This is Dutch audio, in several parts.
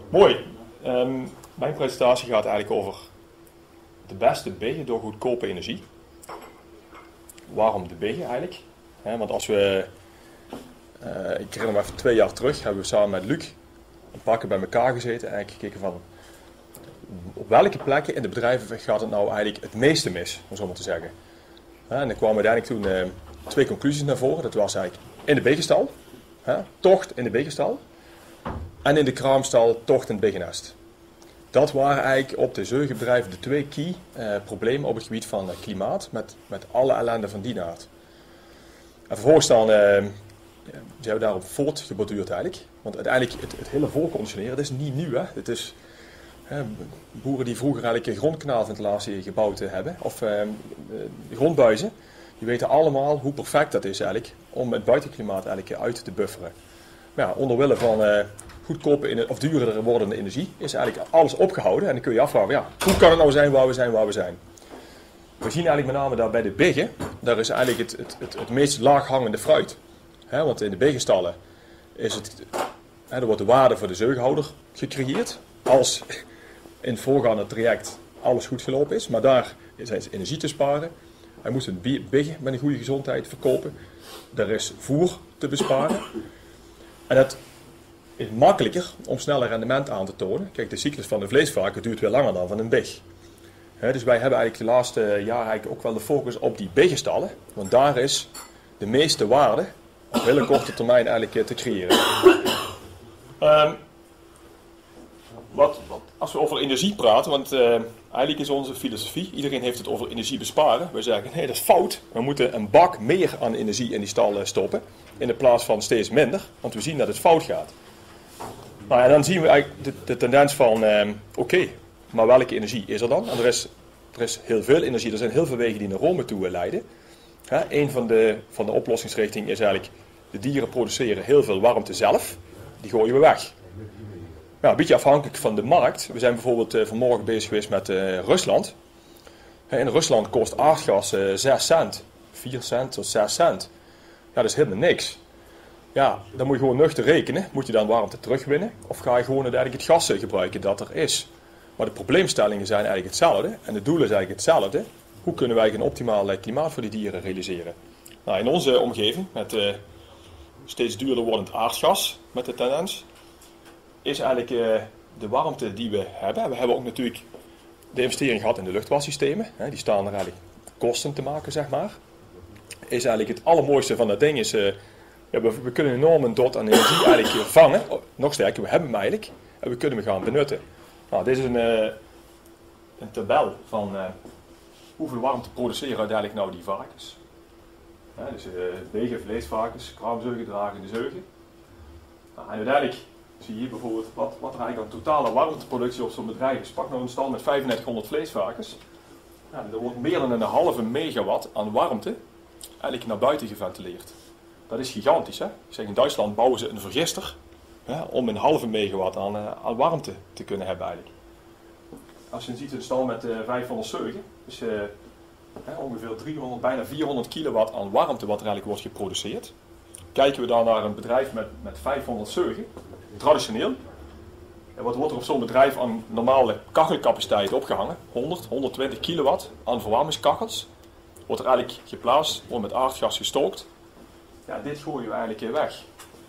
Mooi. Mijn presentatie gaat eigenlijk over de beste biggen door goedkope energie. Waarom de biggen eigenlijk? Want als we, ik herinner me even 2 jaar terug, hebben we samen met Luc een paar bij elkaar gezeten en gekeken van op welke plekken in de bedrijven gaat het nou eigenlijk het meeste mis, om zo maar te zeggen. En er kwamen uiteindelijk toen 2 conclusies naar voren. Dat was eigenlijk in de biggenstal, tocht in de biggenstal. En in de kraamstal tocht in het biggennest. Dat waren eigenlijk op de zeugenbedrijven de 2 key problemen op het gebied van klimaat, met alle ellende van die aard. En vervolgens dan zijn we daarop voortgeborduurd eigenlijk. Want uiteindelijk het hele voorconditioneren, dat is niet nieuw. Hè? Het is boeren die vroeger eigenlijk grondkanaalventilatie gebouwd hebben, of grondbuizen, die weten allemaal hoe perfect dat is eigenlijk om het buitenklimaat eigenlijk uit te bufferen. Maar ja, onder wille van goedkope of duurder wordende energie is eigenlijk alles opgehouden. En dan kun je je afvragen, ja, hoe kan het nou zijn waar we zijn? We zien eigenlijk met name daar bij de biggen, daar is eigenlijk het meest laaghangende fruit. Want in de biggenstallen er wordt de waarde voor de zeugenhouder gecreëerd, als in het voorgaande traject alles goed gelopen is. Maar daar zijn ze energie te sparen. Hij moest een biggen met een goede gezondheid verkopen. Er is voer te besparen. En het is makkelijker om sneller rendement aan te tonen. Kijk, de cyclus van de vleesvarken duurt weer langer dan van een big. Dus wij hebben eigenlijk de laatste jaren eigenlijk ook wel de focus op die biggenstallen. Want daar is de meeste waarde op hele korte termijn eigenlijk te creëren. Als we over energie praten, want eigenlijk is onze filosofie, iedereen heeft het over energie besparen. Wij zeggen, nee, dat is fout. We moeten een bak meer aan energie in die stal stoppen, in de plaats van steeds minder, want we zien dat het fout gaat. Nou, en dan zien we eigenlijk de tendens van, oké, maar welke energie is er dan? En er is heel veel energie, er zijn heel veel wegen die naar Rome toe leiden. Een van de oplossingsrichtingen is eigenlijk, de dieren produceren heel veel warmte zelf, die gooien we weg. Ja, een beetje afhankelijk van de markt. We zijn bijvoorbeeld vanmorgen bezig geweest met Rusland. In Rusland kost aardgas 6 cent, 4 cent tot 6 cent. Ja, dat is helemaal niks. Ja, dan moet je gewoon nuchter rekenen. Moet je dan warmte terugwinnen? Of ga je gewoon uiteindelijk het gas gebruiken dat er is? Maar de probleemstellingen zijn eigenlijk hetzelfde. En de doel is eigenlijk hetzelfde. Hoe kunnen wij een optimaal klimaat voor die dieren realiseren? Nou, in onze omgeving, met steeds duurder wordend aardgas, met de tendens, is eigenlijk de warmte die we hebben. We hebben ook natuurlijk de investering gehad in de luchtwassystemen. Die staan er eigenlijk kosten te maken, zeg maar. Is eigenlijk het allermooiste van dat ding is, we kunnen enorm een dot aan energie eigenlijk vangen. Nog sterker, we hebben hem eigenlijk. En we kunnen hem gaan benutten. Nou, dit is een tabel van hoeveel warmte produceren uiteindelijk nou die varkens. Dus wegen, vleesvarkens, kraamzeugen, dragende zeugen. Nou, en uiteindelijk zie je hier bijvoorbeeld wat er eigenlijk aan totale warmteproductie op zo'n bedrijf is. Pak nou een stal met 3500 vleesvarkens. Ja, er wordt meer dan een halve megawatt aan warmte eigenlijk naar buiten geventileerd. Dat is gigantisch. Hè? Ik zeg, in Duitsland bouwen ze een vergister om een halve megawatt aan warmte te kunnen hebben eigenlijk. Als je ziet een stal met 500 zeugen, dus ongeveer 300, bijna 400 kilowatt aan warmte wat er eigenlijk wordt geproduceerd. Kijken we dan naar een bedrijf met 500 zeugen, traditioneel. En wat wordt er op zo'n bedrijf aan normale kachelcapaciteit opgehangen? 100, 120 kilowatt aan verwarmingskachels. Wordt er eigenlijk geplaatst, wordt met aardgas gestookt. Ja, dit gooien we eigenlijk weg.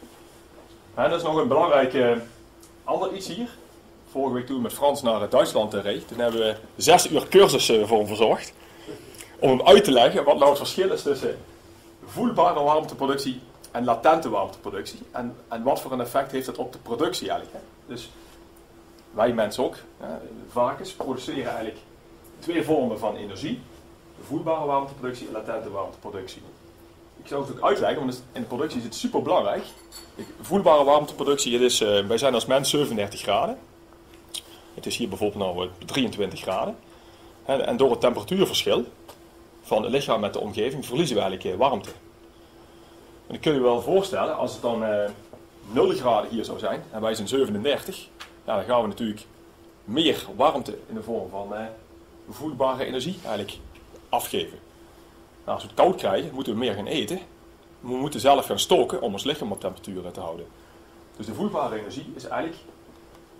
En dat is nog een belangrijk ander iets hier. Vorige week toen we met Frans naar Duitsland reed, toen hebben we 6 uur cursus voor hem verzorgd. Om hem uit te leggen wat nou het verschil is tussen voelbare warmteproductie en latente warmteproductie. En wat voor een effect heeft dat op de productie eigenlijk. Hè? Dus wij mensen ook, varkens, produceren eigenlijk 2 vormen van energie. Voelbare warmteproductie en latente warmteproductie. Ik zou het ook uitleggen, want in de productie is het super belangrijk. Voelbare warmteproductie, wij zijn als mens 37 graden. Het is hier bijvoorbeeld nou 23 graden. En door het temperatuurverschil van het lichaam met de omgeving verliezen we eigenlijk warmte. En dan kun je je wel voorstellen, als het dan 0 graden hier zou zijn, en wij zijn 37, ja, dan gaan we natuurlijk meer warmte in de vorm van voelbare energie eigenlijk afgeven. Nou, als we het koud krijgen, moeten we meer gaan eten. We moeten zelf gaan stoken om ons lichaam op temperatuur te houden. Dus de voelbare energie is eigenlijk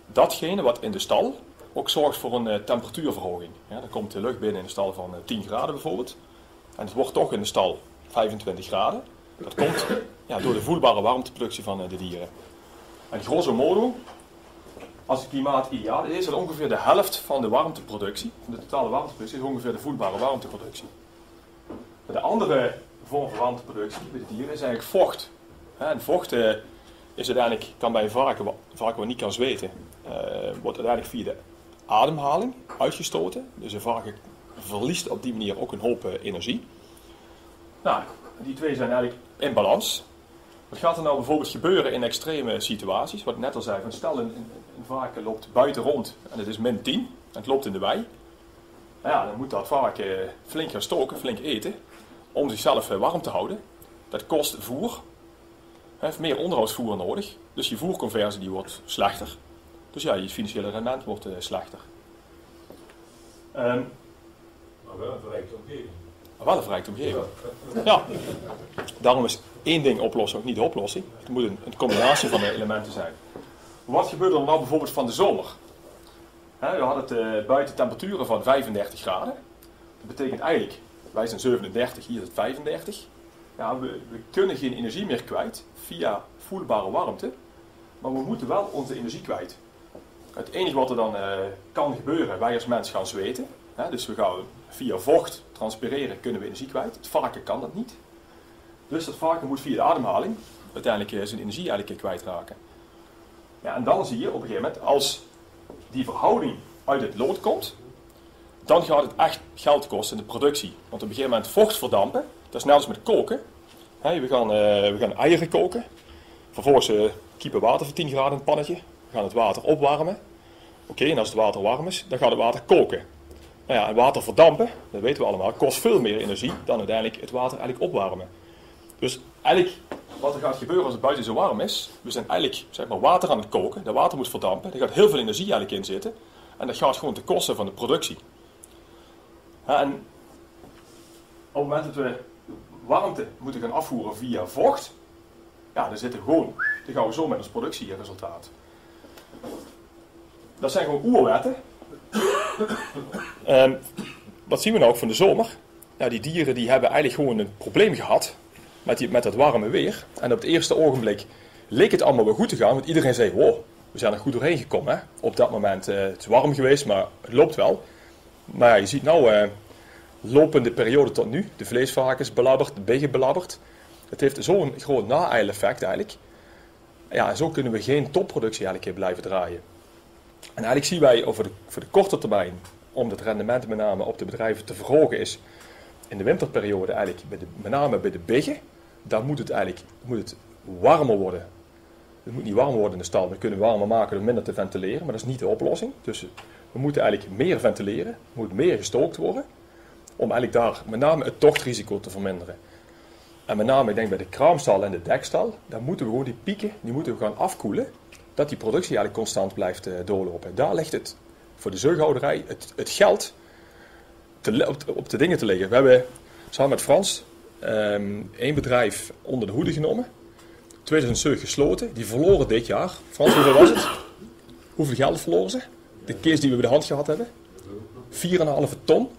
datgene wat in de stal ook zorgt voor een temperatuurverhoging. Ja, dan komt de lucht binnen in de stal van 10 graden bijvoorbeeld. En het wordt toch in de stal 25 graden. Dat komt door de voelbare warmteproductie van de dieren. En grosso modo, als het klimaat ideaal is, is dat ongeveer de helft van de warmteproductie, van de totale warmteproductie, is ongeveer de voelbare warmteproductie. De andere vorm van warmteproductie bij de dieren is eigenlijk vocht. En vocht is uiteindelijk, kan bij een varken wat niet kan zweten, wordt uiteindelijk via de ademhaling uitgestoten. Dus een varken verliest op die manier ook een hoop energie. Nou, die twee zijn eigenlijk in balans. Wat gaat er nou bijvoorbeeld gebeuren in extreme situaties? Wat ik net al zei, van stel een varken loopt buiten rond en het is -10 en het loopt in de wei. Nou ja, dan moet dat varken flink gaan stoken, flink eten, om zichzelf warm te houden. Dat kost voer. Hij heeft meer onderhoudsvoer nodig, dus je voerconversie die wordt slechter. Dus ja, je financiële rendement wordt slechter. Maar wel een verrijkte omgeving. Wel een verrijkte omgeving. Ja, daarom is één ding oplossen ook niet de oplossing. Het moet een combinatie van de elementen zijn. Wat gebeurt er nou bijvoorbeeld van de zomer? We hadden buiten temperaturen van 35 graden. Dat betekent eigenlijk, wij zijn 37, hier is het 35. Ja, we kunnen geen energie meer kwijt via voelbare warmte, maar we moeten wel onze energie kwijt. Het enige wat er dan kan gebeuren, wij als mens gaan zweten. Dus we gaan via vocht transpireren, kunnen we energie kwijt. Het varken kan dat niet. Dus dat varken moet via de ademhaling uiteindelijk zijn energie eigenlijk kwijtraken. Ja, en dan zie je op een gegeven moment, als die verhouding uit het lood komt, dan gaat het echt geld kosten in de productie. Want op een gegeven moment vocht verdampen, dat is net als met koken. We gaan eieren koken. Vervolgens kiepen water voor 10 graden in het pannetje. We gaan het water opwarmen. Oké, en als het water warm is, dan gaat het water koken. Nou ja, en water verdampen, dat weten we allemaal, kost veel meer energie dan uiteindelijk het water eigenlijk opwarmen. Dus eigenlijk wat er gaat gebeuren als het buiten zo warm is, we zijn eigenlijk water aan het koken, dat water moet verdampen, er gaat heel veel energie eigenlijk in zitten en dat gaat gewoon ten koste van de productie. En op het moment dat we warmte moeten gaan afvoeren via vocht, ja, dan gaan we zo met ons productieresultaat. Dat zijn gewoon oerwetten. Wat zien we nou ook van de zomer? Ja, die dieren die hebben eigenlijk gewoon een probleem gehad met dat warme weer. En op het eerste ogenblik leek het allemaal wel goed te gaan, want iedereen zei, wow, we zijn er goed doorheen gekomen. Hè? Op dat moment, het is warm geweest, maar het loopt wel. Maar ja, je ziet nou, lopende periode tot nu, de vleesvarkens belabberd, de biggen belabberd. Het heeft zo'n groot na-eileffect eigenlijk. Ja, zo kunnen we geen topproductie eigenlijk blijven draaien. En eigenlijk zien wij voor de korte termijn, om het rendement met name op de bedrijven te verhogen is, in de winterperiode eigenlijk met name bij de biggen, daar moet het warmer worden. Het moet niet warmer worden in de stal. We kunnen warmer maken door minder te ventileren, maar dat is niet de oplossing. Dus we moeten eigenlijk meer ventileren, er moet meer gestookt worden, om eigenlijk daar met name het tochtrisico te verminderen. En met name, ik denk bij de kraamstal en de dekstal, daar moeten we gewoon die pieken, die moeten we gaan afkoelen, dat die productie eigenlijk constant blijft doorlopen. Daar ligt het voor de zuighouderij het geld op de dingen te liggen. We hebben samen met Frans één bedrijf onder de hoede genomen. 2007 gesloten. Die verloren dit jaar. Frans, hoeveel was het? Hoeveel geld verloren ze? De case die we bij de hand gehad hebben. 4,5 ton.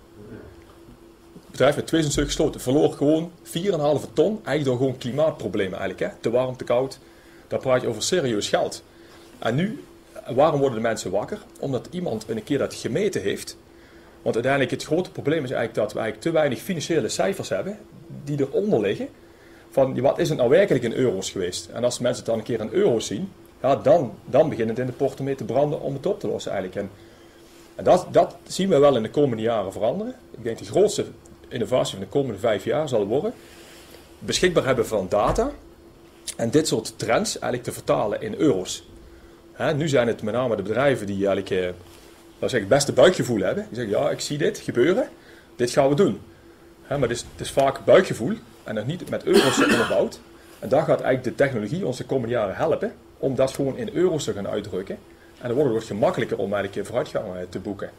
Het bedrijf met 2007 gesloten. Verloor gewoon 4,5 ton. Eigenlijk door gewoon klimaatproblemen eigenlijk. Hè? Te warm, te koud. Daar praat je over serieus geld. En nu, waarom worden de mensen wakker? Omdat iemand een keer dat gemeten heeft. Want uiteindelijk het grote probleem is eigenlijk dat we eigenlijk te weinig financiële cijfers hebben die eronder liggen. Van wat is het nou werkelijk in euro's geweest? En als mensen het dan een keer in euro's zien, ja, dan begint het in de portemonnee te branden om het op te lossen eigenlijk. En dat zien we wel in de komende jaren veranderen. Ik denk de grootste innovatie van de komende 5 jaar zal worden beschikbaar hebben van data en dit soort trends eigenlijk te vertalen in euro's. Nu zijn het met name de bedrijven die eigenlijk het beste buikgevoel hebben. Die zeggen, ja, ik zie dit gebeuren, dit gaan we doen. Maar het is vaak buikgevoel en nog niet met euro's onderbouwd. En daar gaat eigenlijk de technologie ons de komende jaren helpen om dat gewoon in euro's te gaan uitdrukken. En dan wordt het gemakkelijker om eigenlijk vooruitgang te boeken.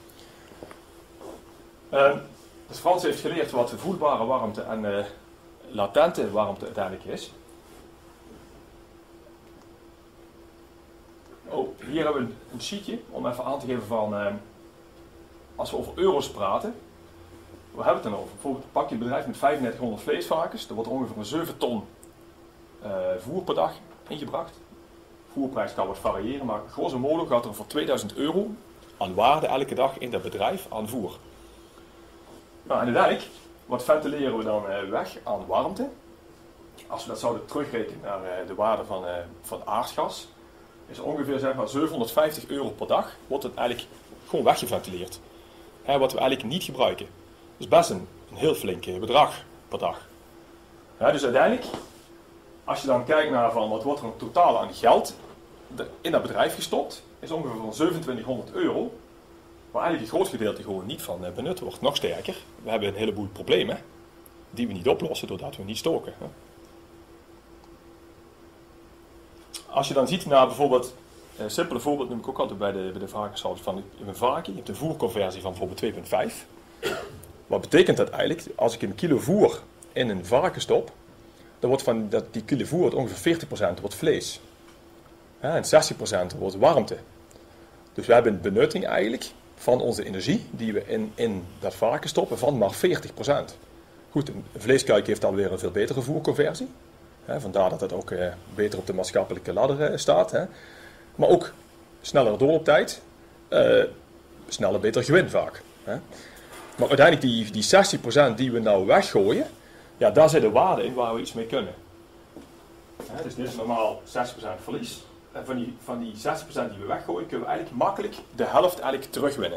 Dus Frans heeft geleerd wat voelbare warmte en latente warmte uiteindelijk is. Oh, hier hebben we een sheetje om even aan te geven van, als we over euro's praten, waar hebben we het dan over? Bijvoorbeeld pak je een bedrijf met 3500 vleesvarkens, er wordt ongeveer een 7 ton voer per dag ingebracht. Voerprijs kan wat variëren, maar grosso modo gaat er voor 2000 euro aan waarde elke dag in dat bedrijf aan voer. Nou, en uiteindelijk, wat ventileren we dan weg aan warmte? Als we dat zouden terugrekenen naar de waarde van aardgas, is ongeveer zeg maar 750 euro per dag, wordt het eigenlijk gewoon weggeventileerd. Wat we eigenlijk niet gebruiken. Dat is best een heel flink bedrag per dag. Dus uiteindelijk, als je dan kijkt naar van wat wordt er totaal aan geld in dat bedrijf gestopt, is ongeveer van 2700 euro, waar eigenlijk een groot gedeelte gewoon niet van benut wordt. Nog sterker, we hebben een heleboel problemen die we niet oplossen doordat we niet stoken. Als je dan ziet naar bijvoorbeeld, een simpele voorbeeld noem ik ook altijd bij de varkenshouders van een varken. Je hebt een voerconversie van bijvoorbeeld 2,5. Wat betekent dat eigenlijk? Als ik een kilo voer in een varken stop, dan wordt van die kilo voer ongeveer 40% wordt vlees. En 60% wordt warmte. Dus we hebben een benutting eigenlijk van onze energie die we in dat varken stoppen van maar 40%. Goed, een vleeskuik heeft alweer een veel betere voerconversie. Vandaar dat het ook beter op de maatschappelijke ladder staat. Maar ook sneller doorlooptijd, sneller beter gewin vaak. Maar uiteindelijk die 60% die we nou weggooien, ja, daar zit de waarde in waar we iets mee kunnen. Dus dit is normaal 60% verlies. En van die 60% die we weggooien, kunnen we eigenlijk makkelijk de helft eigenlijk terugwinnen.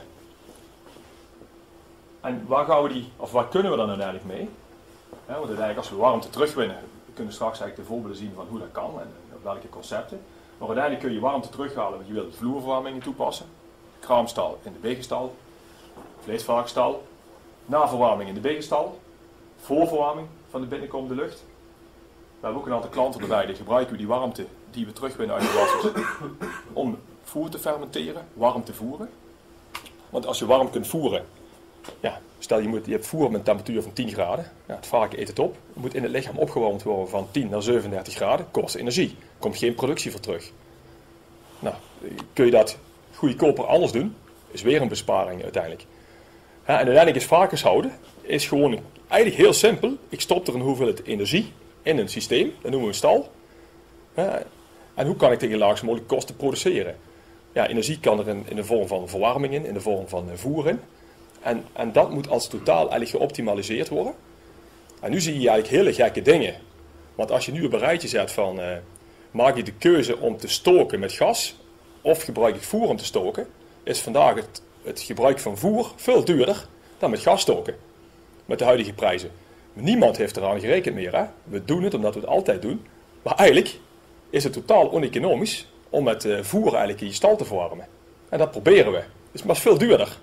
En waar kunnen we dan uiteindelijk mee? Want uiteindelijk als we warmte terugwinnen, we kunnen straks eigenlijk de voorbeelden zien van hoe dat kan en op welke concepten. Maar uiteindelijk kun je warmte terughalen, want je wilt vloerverwarmingen toepassen. Kraamstal in de begenstal, vleesvarkenstal, naverwarming in de begenstal, voorverwarming van de binnenkomende lucht. We hebben ook een aantal klanten erbij, die gebruiken die warmte die we terugwinnen uit de wassers om voer te fermenteren, warm te voeren. Want als je warm kunt voeren, ja, stel je hebt voer met een temperatuur van 10 graden, ja, het varken eet het op, het moet in het lichaam opgewarmd worden van 10 naar 37 graden, kost energie, er komt geen productie voor terug. Nou, kun je dat goedkoper anders doen, is weer een besparing uiteindelijk. En uiteindelijk is varkenshouden is gewoon eigenlijk heel simpel. Ik stop er een hoeveelheid energie in een systeem, dat noemen we een stal. En hoe kan ik tegen laagst mogelijk kosten produceren? Ja, energie kan er in de vorm van verwarming in de vorm van voer in. En dat moet als totaal eigenlijk geoptimaliseerd worden. En nu zie je eigenlijk hele gekke dingen. Want als je nu op een rijtje zet van, maak je de keuze om te stoken met gas, of gebruik ik voer om te stoken, is vandaag het gebruik van voer veel duurder dan met gas stoken. Met de huidige prijzen. Niemand heeft eraan gerekend meer. Hè? We doen het omdat we het altijd doen. Maar eigenlijk is het totaal oneconomisch om met voer eigenlijk in je stal te verwarmen. En dat proberen we. Dus maar het is veel duurder.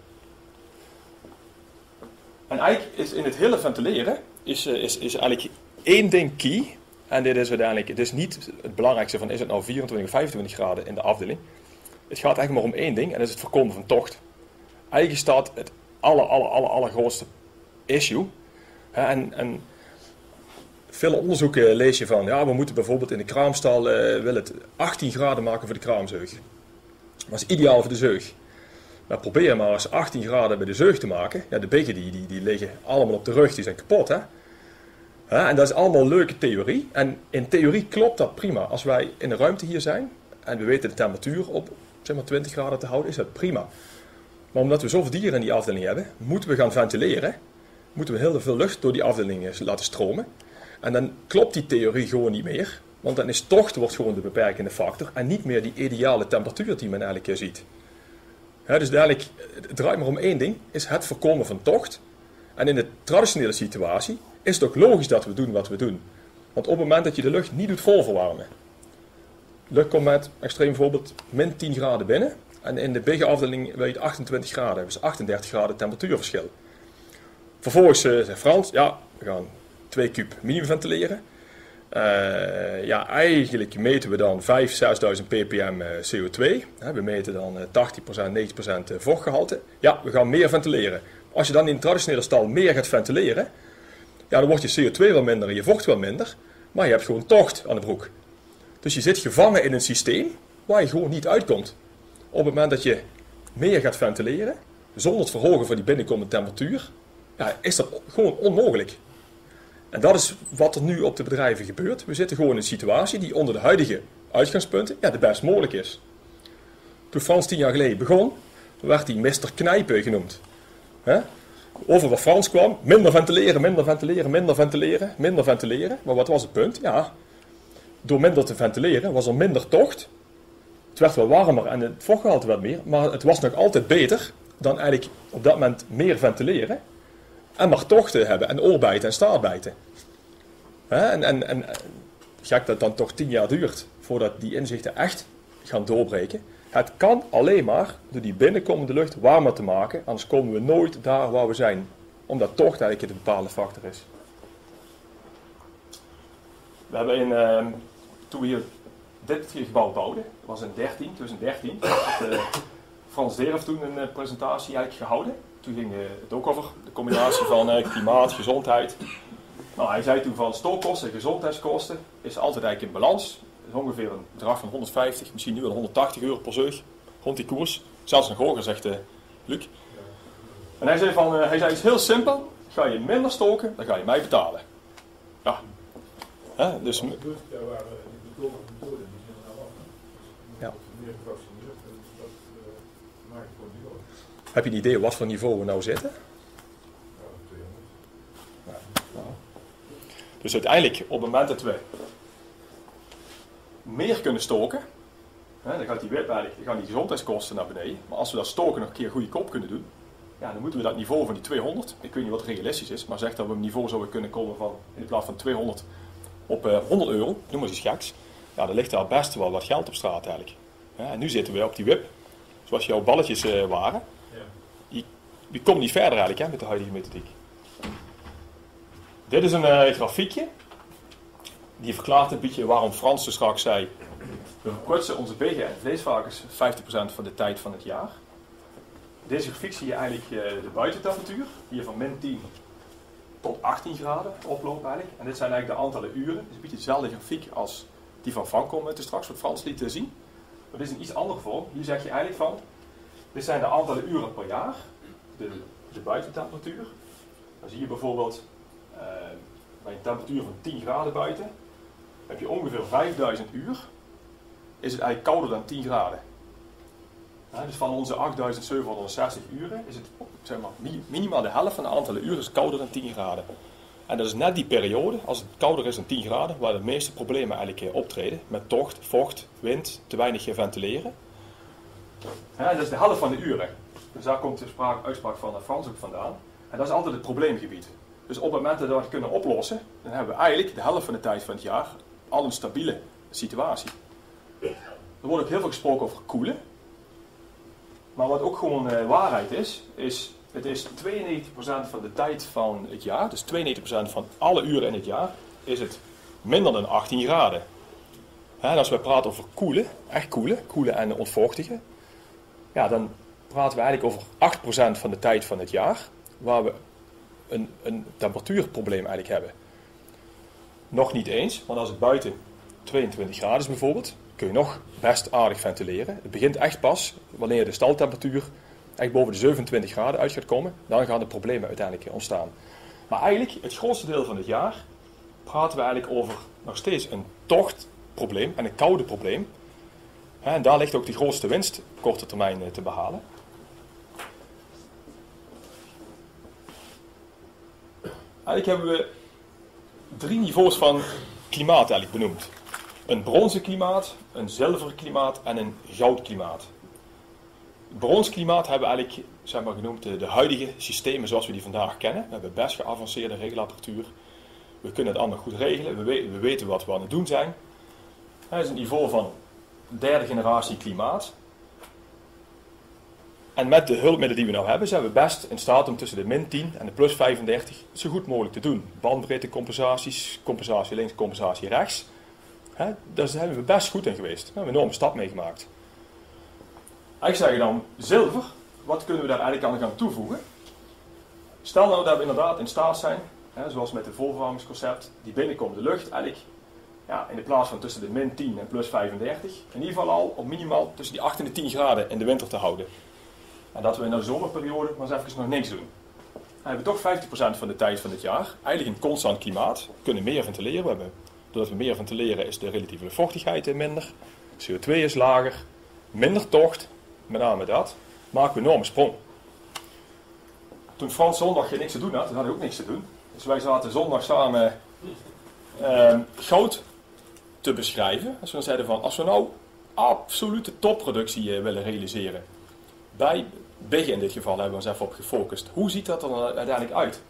En eigenlijk is in het hele ventileren is eigenlijk één ding key. En dit is uiteindelijk, het is niet het belangrijkste van is het nou 24 of 25 graden in de afdeling. Het gaat eigenlijk maar om één ding en dat is het voorkomen van tocht. Eigenlijk staat het allergrootste issue. En veel onderzoeken lees je van, ja, we moeten bijvoorbeeld in de kraamstal wil het 18 graden maken voor de kraamzeug. Dat is ideaal voor de zeug. Maar probeer maar eens 18 graden bij de zeug te maken. Ja, de biggen die liggen allemaal op de rug, die zijn kapot. Hè? En dat is allemaal leuke theorie. En in theorie klopt dat prima. Als wij in de ruimte hier zijn en we weten de temperatuur op zeg maar 20 graden te houden, is dat prima. Maar omdat we zoveel dieren in die afdeling hebben, moeten we gaan ventileren. Moeten we heel veel lucht door die afdeling laten stromen. En dan klopt die theorie gewoon niet meer. Want dan is tocht wordt gewoon de beperkende factor en niet meer die ideale temperatuur die men eigenlijk ziet. Dus eigenlijk, het draait maar om één ding, is het voorkomen van tocht. En in de traditionele situatie is het ook logisch dat we doen wat we doen. Want op het moment dat je de lucht niet doet volverwarmen. De lucht komt met, extreem voorbeeld, min 10 graden binnen. En in de biggenafdeling wil je het 28 graden hebben. Dus 38 graden temperatuurverschil. Vervolgens zegt Frans, ja, we gaan 2 kub minimum ventileren. Ja, eigenlijk meten we dan 5.000, 6.000 ppm CO2. We meten dan 80%, 90% vochtgehalte. Ja, we gaan meer ventileren. Als je dan in een traditionele stal meer gaat ventileren, ja, dan wordt je CO2 wel minder en je vocht wel minder. Maar je hebt gewoon tocht aan de broek. Dus je zit gevangen in een systeem waar je gewoon niet uitkomt. Op het moment dat je meer gaat ventileren, zonder het verhogen van die binnenkomende temperatuur, ja, is dat gewoon onmogelijk. En dat is wat er nu op de bedrijven gebeurt. We zitten gewoon in een situatie die onder de huidige uitgangspunten de best mogelijk is. Toen Frans 10 jaar geleden begon, werd hij Mr. Knijpen genoemd. Over wat Frans kwam, minder ventileren, minder ventileren, minder ventileren, minder ventileren. Maar wat was het punt? Ja, door minder te ventileren was er minder tocht. Het werd wel warmer en het vochtgehalte werd meer, maar het was nog altijd beter dan eigenlijk op dat moment meer ventileren en maar tochten hebben en oorbijten en staartbijten. En gek dat het dan toch 10 jaar duurt voordat die inzichten echt gaan doorbreken. Het kan alleen maar door die binnenkomende lucht warmer te maken, anders komen we nooit daar waar we zijn. Omdat tocht eigenlijk een bepaalde factor is. We hebben toen we hier dit gebouw bouwden, dat was in 2013, had Frans Deerhoff toen een presentatie eigenlijk gehouden. Toen ging het ook over de combinatie van klimaat, gezondheid. Nou, hij zei toen van stookkosten en gezondheidskosten is altijd eigenlijk in balans. Dat is ongeveer een bedrag van 150, misschien nu wel 180 euro per zeug, rond die koers. Zelfs nog hoger, zegt Luc. En hij zei het is heel simpel, ga je minder stoken, dan ga je mij betalen. Ja. Dus... Ja. Heb je een idee wat voor niveau we nou zitten? Ja. Dus uiteindelijk, op het moment dat we meer kunnen stoken, dan gaat dan gaan die gezondheidskosten naar beneden. Maar als we dat stoken nog een keer goedkoop kunnen doen, ja, dan moeten we dat niveau van die 200, ik weet niet wat realistisch is, maar zeg dat we op een niveau zouden kunnen komen van, in plaats van 200 op 100 euro, noem maar eens iets geks. Ja, dan ligt daar best wel wat geld op straat eigenlijk. En nu zitten we op die WIP, zoals jouw balletjes waren. Je komt niet verder eigenlijk met de huidige methodiek. Dit is een grafiekje. Die verklaart een beetje waarom Frans dus straks zei, we verkorten onze BGN vleesvarkens 50% van de tijd van het jaar. Deze grafiek zie je eigenlijk de buitentemperatuur, hier van min 10 tot 18 graden oplopen eigenlijk. En dit zijn eigenlijk de aantallen uren. Het is een beetje dezelfde grafiek als die van Franco met straks wat Frans liet zien. Maar dit is een iets andere vorm. Hier zeg je eigenlijk van, dit zijn de aantallen uren per jaar, de buitentemperatuur. Dan zie je bijvoorbeeld bij een temperatuur van 10 graden buiten, heb je ongeveer 5000 uur, is het eigenlijk kouder dan 10 graden. Dus van onze 8760 uren is het zeg maar, minimaal de helft van de aantallen uren is kouder dan 10 graden. En dat is net die periode, als het kouder is dan 10 graden, waar de meeste problemen eigenlijk optreden. Met tocht, vocht, wind, te weinig ventileren. Dat is de helft van de uren. Dus daar komt de uitspraak van Frans ook vandaan. En dat is altijd het probleemgebied. Dus op het moment dat we dat kunnen oplossen, dan hebben we eigenlijk de helft van de tijd van het jaar al een stabiele situatie. Er wordt ook heel veel gesproken over koelen. Maar wat ook gewoon waarheid is het is 92% van de tijd van het jaar, dus 92% van alle uren in het jaar, is het minder dan 18 graden. En als we praten over koelen, echt koelen en ontvochtigen, ja, dan praten we eigenlijk over 8% van de tijd van het jaar, waar we een temperatuurprobleem eigenlijk hebben. Nog niet eens, want als het buiten 22 graden is bijvoorbeeld, kun je nog best aardig ventileren. Het begint echt pas wanneer de staltemperatuur echt boven de 27 graden uit gaat komen, dan gaan de problemen uiteindelijk ontstaan. Maar eigenlijk, het grootste deel van het jaar, praten we eigenlijk over nog steeds een tochtprobleem en een koude probleem. En daar ligt ook de grootste winst op korte termijn te behalen. Eigenlijk hebben we 3 niveaus van klimaat eigenlijk benoemd. Een bronzen klimaat, een zilveren klimaat en een goud klimaat. Het bronzen klimaat hebben we eigenlijk genoemd de huidige systemen zoals we die vandaag kennen. We hebben best geavanceerde regelapparatuur. We kunnen het allemaal goed regelen. We weten wat we aan het doen zijn. Dat is een niveau van derde generatie klimaat. En met de hulpmiddelen die we nou hebben, zijn we best in staat om tussen de min 10 en de plus 35 zo goed mogelijk te doen. Bandbreedtecompensaties, compensatie links, compensatie rechts. Daar zijn we best goed in geweest. We hebben een enorme stap meegemaakt. Ik zeg dan zilver, wat kunnen we daar eigenlijk aan gaan toevoegen? Stel nou dat we inderdaad in staat zijn, zoals met het volverwarmingsconcept, die binnenkomende lucht eigenlijk Ja, in de plaats van tussen de min 10 en plus 35, in ieder geval al om minimaal tussen die 8 en de 10 graden in de winter te houden. En dat we in de zomerperiode maar eens even nog niks doen. Dan hebben we toch 50% van de tijd van het jaar eigenlijk een constant klimaat. We kunnen meer ventileren. Doordat we meer ventileren is de relatieve luchtvochtigheid minder. CO2 is lager. Minder tocht. Met name dat. Maken we een enorme sprong. Toen Frans zondag niks te doen had, toen had hij ook niks te doen. Dus wij zaten zondag samen goud te beschrijven. Dus we zeiden van, als we nou absolute topproductie willen realiseren. Bij Bigge in dit geval hebben we ons even op gefocust. Hoe ziet dat er dan uiteindelijk uit?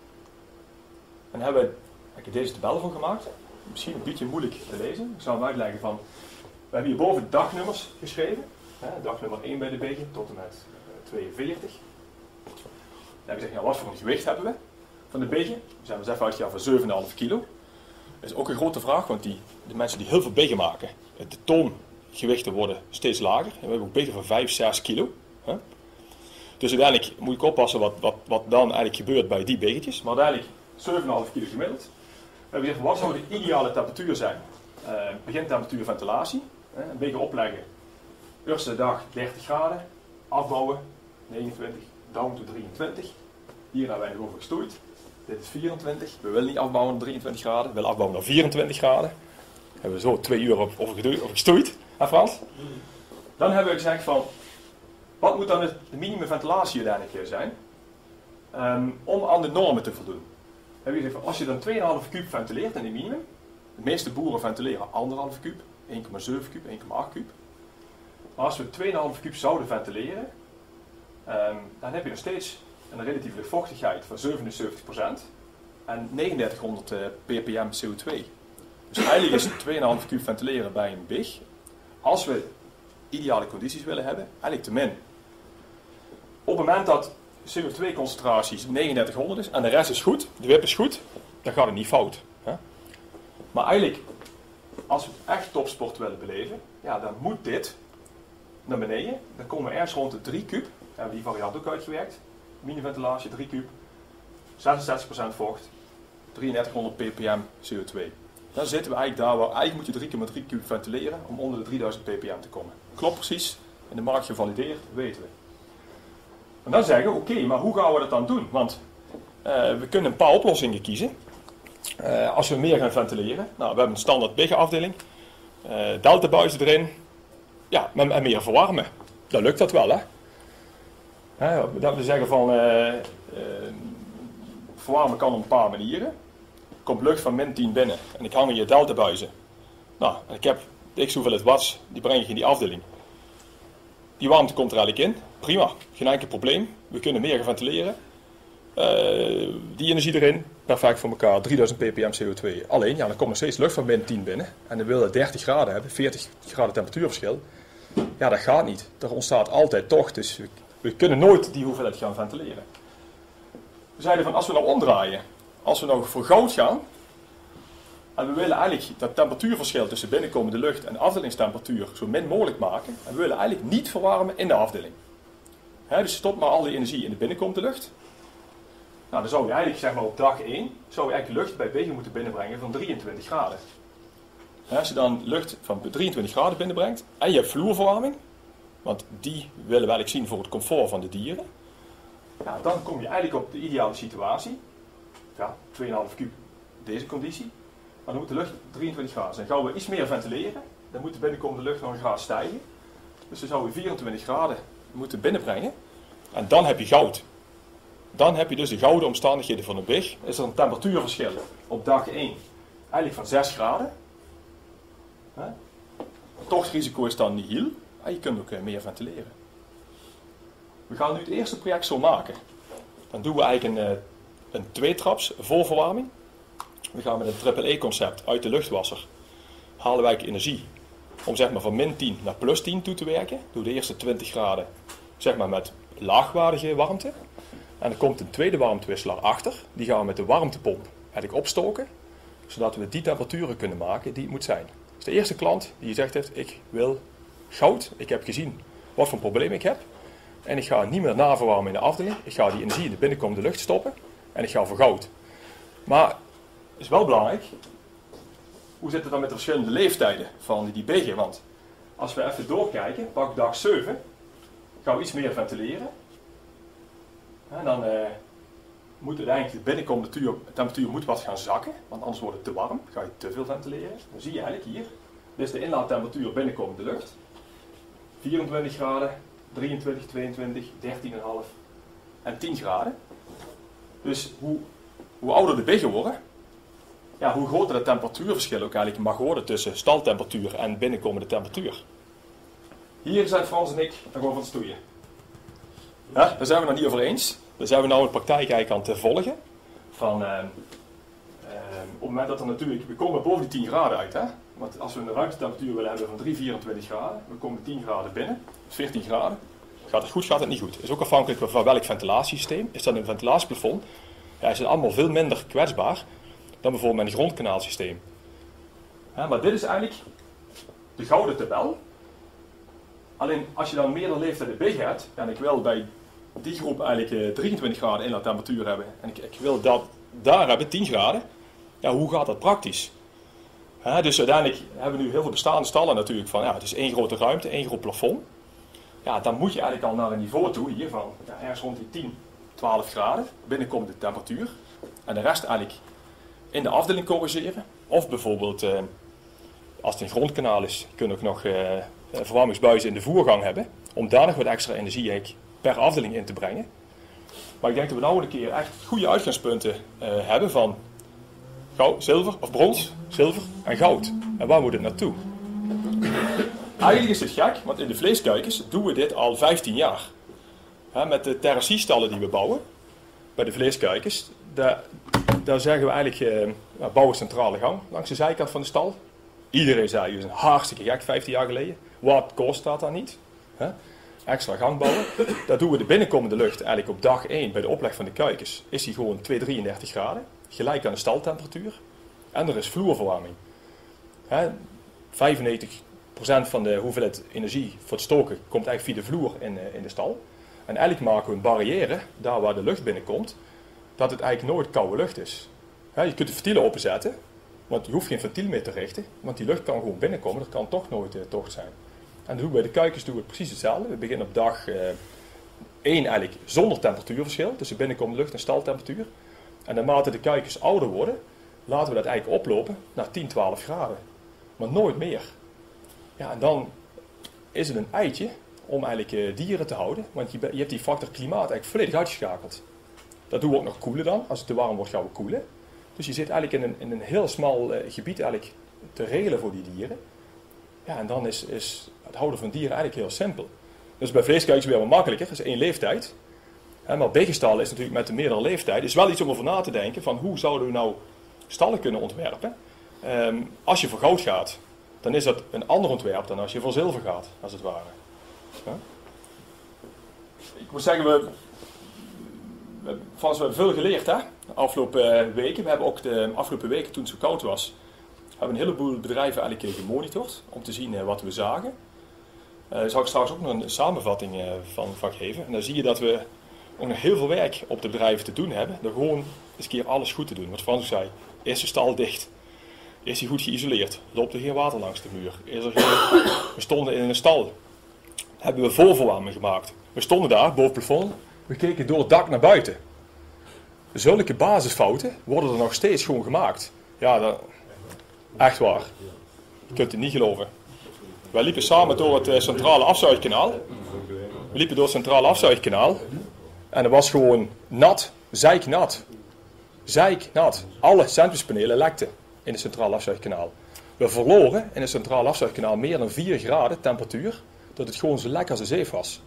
En heb ik deze tabel van gemaakt. Misschien een beetje moeilijk te lezen. Ik zal hem uitleggen van. We hebben hierboven dagnummers geschreven. Dagnummer 1 bij de Bigge tot en met 42. Dan hebben we gezegd, ja, wat voor een gewicht hebben we van de Bigge? We zijn eens even uitgegaan van 7,5 kilo. Dat is ook een grote vraag, want de mensen die heel veel Bigge maken, de toongewichten worden steeds lager. En we hebben ook Bigge van 5, 6 kilo. Dus uiteindelijk moet ik oppassen wat dan eigenlijk gebeurt bij die Biggetjes. Maar uiteindelijk 7,5 kilo gemiddeld. We hebben gezegd, wat zou de ideale temperatuur zijn? Begintemperatuur ventilatie. Een Bigge opleggen. Eerste dag 30 graden. Afbouwen 29. Down to 23. Hier hebben wij nog over gestoeid. Dit is 24. We willen niet afbouwen naar 23 graden. We willen afbouwen naar 24 graden. Daar hebben we zo 2 uur over gestoeid. Frans? Dan hebben we gezegd van, wat moet dan de minimumventilatie uiteindelijk zijn om aan de normen te voldoen? We hebben gezegd van, als je dan 2,5 kub ventileert in die minimum, de meeste boeren ventileren 1,5 kub, 1,7 kub, 1,8 kub. Maar als we 2,5 kub zouden ventileren, dan heb je nog steeds een relatieve luchtvochtigheid van 77% en 3900 ppm CO2. Dus eigenlijk is 2,5 kub ventileren bij een Big, als we ideale condities willen hebben, eigenlijk te min. Op het moment dat CO2-concentraties 3900 is en de rest is goed, de WIP is goed, dan gaat het niet fout. Hè? Maar eigenlijk, als we echt topsport willen beleven, ja, dan moet dit naar beneden. Dan komen we ergens rond de 3 kub. We hebben die variant ook uitgewerkt. Miniventilatie 3 kub, 66% vocht, 3300 ppm CO2. Dan zitten we eigenlijk daar waar eigenlijk moet je 3,3 kub ventileren om onder de 3000 ppm te komen. Klopt precies, in de markt gevalideerd, weten we. En dan zeggen we, oké, maar hoe gaan we dat dan doen? Want we kunnen een paar oplossingen kiezen. Als we meer gaan ventileren, nou, we hebben een standaard Bigge afdeling, deltabuizen erin, ja, en meer verwarmen. Dan lukt dat wel, hè? Dat we zeggen van, verwarmen kan op een paar manieren. Er komt lucht van min 10 binnen en ik hang in je deltabuizen. Nou, en ik heb x hoeveelheid watts, die breng ik in die afdeling. Die warmte komt er eigenlijk in. Prima, geen enkel probleem. We kunnen meer gaan ventileren. Die energie erin, perfect voor elkaar, 3000 ppm CO2. Alleen, ja, dan komt nog steeds lucht van min 10 binnen. En dan willen we 30 graden hebben, 40 graden temperatuurverschil. Ja, dat gaat niet. Er ontstaat altijd tocht, dus we kunnen nooit die hoeveelheid gaan ventileren. We zeiden van, als we nou omdraaien, als we nou voor goud gaan, en we willen eigenlijk dat temperatuurverschil tussen binnenkomende lucht en afdelingstemperatuur zo min mogelijk maken. En we willen eigenlijk niet verwarmen in de afdeling. Dus stop maar al die energie in de binnenkomende lucht. Nou, dan zou je eigenlijk, zeg maar op dag 1, zou je eigenlijk lucht bij Bigge moeten binnenbrengen van 23 graden. Als je dan lucht van 23 graden binnenbrengt en je hebt vloerverwarming, want die willen we eigenlijk zien voor het comfort van de dieren. Ja, dan kom je eigenlijk op de ideale situatie. Ja, 2,5 kub deze conditie. Maar dan moet de lucht 23 graden zijn. Gaan we iets meer ventileren, dan moet de binnenkomende lucht nog een graad stijgen. Dus dan zouden we 24 graden moeten binnenbrengen. En dan heb je goud. Dan heb je dus de gouden omstandigheden van een Bigge. Is er een temperatuurverschil op dag 1 eigenlijk van 6 graden. Tochtrisico is dan nihil. En je kunt ook meer ventileren. We gaan nu het eerste project zo maken. Dan doen we eigenlijk een tweetraps voorverwarming. We gaan met een triple-E-concept uit de luchtwasser. Halen wij energie om zeg maar van min 10 naar plus 10 toe te werken. Door de eerste 20 graden zeg maar met laagwaardige warmte. En er komt een tweede warmtewisselaar achter. Die gaan we met de warmtepomp eigenlijk opstoken. Zodat we die temperaturen kunnen maken die het moet zijn. Dus de eerste klant die zegt heeft, ik wil goud. Ik heb gezien wat voor een probleem ik heb. En ik ga niet meer naverwarmen in de afdeling. Ik ga die energie in de binnenkomende lucht stoppen. En ik ga voor goud. Maar het is wel belangrijk. hoe zit het dan met de verschillende leeftijden van die biggen? Want als we even doorkijken, pak dag 7, gaan we iets meer ventileren. En dan moet uiteindelijk de binnenkomtemperatuur moet wat gaan zakken, want anders wordt het te warm. Ga je te veel ventileren. Dan zie je eigenlijk hier, dit is de inlaattemperatuur binnenkomende lucht. 24 graden, 23, 22, 13,5 en 10 graden. Dus hoe ouder de biggen worden, ja, hoe groter het temperatuurverschil ook eigenlijk mag worden tussen staltemperatuur en binnenkomende temperatuur. Hier zijn Frans en ik dan gewoon van het stoeien. Ja, daar zijn we het nog niet over eens. Daar zijn we nou in de praktijk eigenlijk aan te volgen. Van, op het moment dat er natuurlijk, we komen boven die 10 graden uit. Hè? Want als we een ruimtetemperatuur willen hebben van 3,24 graden, we komen 10 graden binnen, 14 graden. Gaat het goed, gaat het niet goed. Is ook afhankelijk van welk ventilatiesysteem. Is dat een ventilatieplafond? Ja, is het allemaal veel minder kwetsbaar dan bijvoorbeeld met een grondkanaalsysteem. Ja, maar dit is eigenlijk de gouden tabel. Alleen als je dan meerdere leeftijden biggen hebt, en ik wil bij die groep eigenlijk 23 graden inlaattemperatuur hebben, en ik wil dat daar hebben 10 graden, ja, hoe gaat dat praktisch? Ja, dus uiteindelijk hebben we nu heel veel bestaande stallen natuurlijk van, ja, het is één grote ruimte, één groot plafond. Ja, dan moet je eigenlijk al naar een niveau toe, hier van ja, ergens rond die 10, 12 graden, binnenkomt de temperatuur. En de rest eigenlijk in de afdeling corrigeren. Of bijvoorbeeld, als het een grondkanaal is, kun je ook nog verwarmingsbuizen in de voergang hebben. Om daar nog wat extra energie per afdeling in te brengen. Maar ik denk dat we nou een keer echt goede uitgangspunten hebben van goud, zilver of brons, zilver en goud. En waar moet het naartoe? Eigenlijk is het gek, want in de vleeskuikens doen we dit al 15 jaar. Met de terrassiestallen die we bouwen, bij de vleeskuikens, daar zeggen we eigenlijk, bouwen centrale gang langs de zijkant van de stal. Iedereen zei, je is hartstikke gek 15 jaar geleden. Wat kost dat dan niet? Extra gang bouwen. Daar doen we de binnenkomende lucht eigenlijk op dag 1 bij de opleg van de kuikens. Is die gewoon 233 graden, gelijk aan de staltemperatuur. En er is vloerverwarming. 95% van de hoeveelheid energie voor het stoken komt eigenlijk via de vloer in de stal. En eigenlijk maken we een barrière, daar waar de lucht binnenkomt, dat het eigenlijk nooit koude lucht is. Je kunt de ventielen openzetten, want je hoeft geen ventiel meer te richten, want die lucht kan gewoon binnenkomen, dat kan toch nooit tocht zijn. En doen we bij de kuikens doen we precies hetzelfde. We beginnen op dag 1 eigenlijk zonder temperatuurverschil, tussen binnenkomende lucht en staltemperatuur. En naarmate de kuikens ouder worden, laten we dat eigenlijk oplopen naar 10, 12 graden. Maar nooit meer. Ja, en dan is het een eitje om eigenlijk dieren te houden, want je hebt die factor klimaat eigenlijk volledig uitgeschakeld. Dat doen we ook nog koelen dan. Als het te warm wordt gaan we koelen. Dus je zit eigenlijk in een heel smal gebied eigenlijk te regelen voor die dieren. Ja, en dan is het houden van dieren eigenlijk heel simpel. Dus bij vleeskuikens weer wat makkelijker, dat is 1 leeftijd. Maar biggestallen is natuurlijk met de meerdere leeftijd. Is wel iets om over na te denken van hoe zouden we nou stallen kunnen ontwerpen. Als je voor goud gaat, dan is dat een ander ontwerp dan als je voor zilver gaat, als het ware. Ja? Ik moet zeggen, we hebben veel geleerd de afgelopen weken. We hebben ook de afgelopen weken, toen het zo koud was, hebben een heleboel bedrijven eigenlijk gemonitord om te zien wat we zagen. Daar zal ik straks ook nog een samenvatting van geven. En dan zie je dat we ook nog heel veel werk op de bedrijven te doen hebben. Door gewoon eens een keer alles goed te doen. Wat Frans zei, is de stal dicht? Is die goed geïsoleerd? Loopt er geen water langs de muur? We stonden in een stal. Hebben we voorverwarming gemaakt. We stonden daar, boven het plafond. We keken door het dak naar buiten. Zulke basisfouten worden er nog steeds gewoon gemaakt. Ja, echt waar. Je kunt het niet geloven. Wij liepen samen door het centrale afzuigkanaal. En het was gewoon nat, zeiknat. Zeiknat. Alle centrumpanelen lekten in het centrale afzuigkanaal. We verloren in het centrale afzuigkanaal meer dan 4 graden temperatuur, dat het gewoon zo lekker als een zeef was.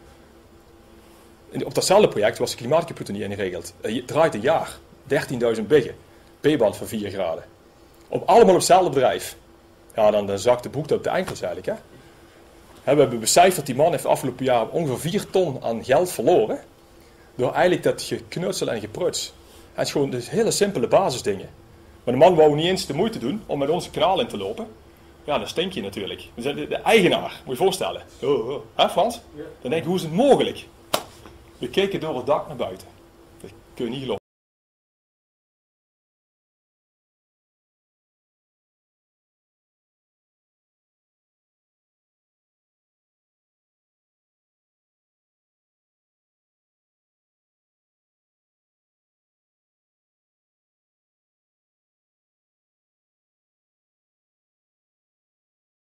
Op datzelfde project was de klimaatcomputer niet ingeregeld. Het draait een jaar. 13.000 biggen. P-band van 4 graden. Allemaal op hetzelfde bedrijf. Ja, dan zakt de broek op de enkels eigenlijk. We hebben becijferd, die man heeft afgelopen jaar ongeveer 4 ton aan geld verloren. Door eigenlijk dat geknutsel en gepruts. Het is gewoon dus hele simpele basisdingen. Maar de man wou niet eens de moeite doen om met onze kanaal in te lopen. Ja, dan stink je natuurlijk. We zijn de eigenaar, moet je voorstellen. Hè Frans? Dan denk je, hoe is het mogelijk? We keken door het dak naar buiten. Dat kun je niet geloven.